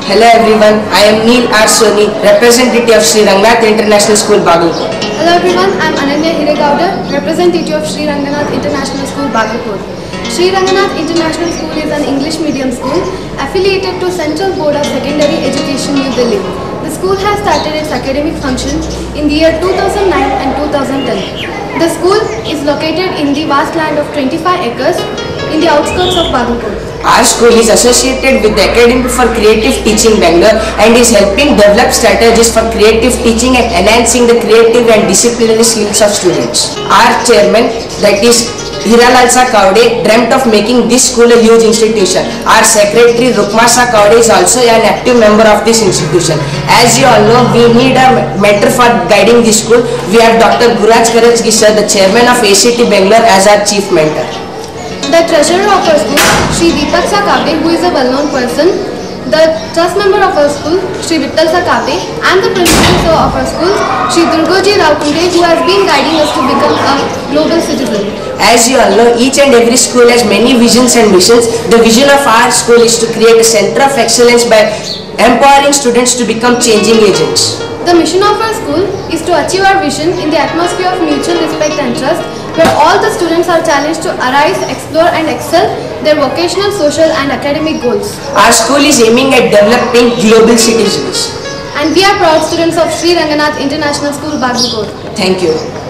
Hello everyone, I am Neil R. Soni, representative of Sri Ranganath International School, Bagalkot. Hello everyone, I am Ananya Hiregowda, representative of Sri Ranganath International School, Bagalkot. Sri Ranganath International School is an English medium school affiliated to Central Board of Secondary Education, New Delhi. The school has started its academic function in the year 2009 and 2010. The school is located in the vast land of 25 acres in the outskirts of Bagalkot. Our school is associated with the Academy for Creative Teaching, Bangalore, and is helping develop strategies for creative teaching and enhancing the creative and disciplinary skills of students. Our chairman, that is Hiralal Kaude, dreamt of making this school a huge institution. Our secretary Rukmasa Kaude is also an active member of this institution. As you all know, we need a mentor for guiding this school. We have Dr. Guraj Karajgi sir, the chairman of ACT Bangalore, as our chief mentor. The treasurer of our school, Shri Deepak Sakave, who is a well-known person, the trust member of our school, Shri Vittal Sakave, and the principal of our school, Shri Durgoji Raukunde, who has been guiding us to become a global citizen. As you all know, each and every school has many visions and missions. The vision of our school is to create a center of excellence by empowering students to become changing agents. The mission of our school is to achieve our vision in the atmosphere of mutual respect and trust, where all the students are challenged to arise, explore and excel their vocational, social and academic goals. Our school is aiming at developing global citizens. And we are proud students of Sri Ranganath International School, Bagalkot. Thank you.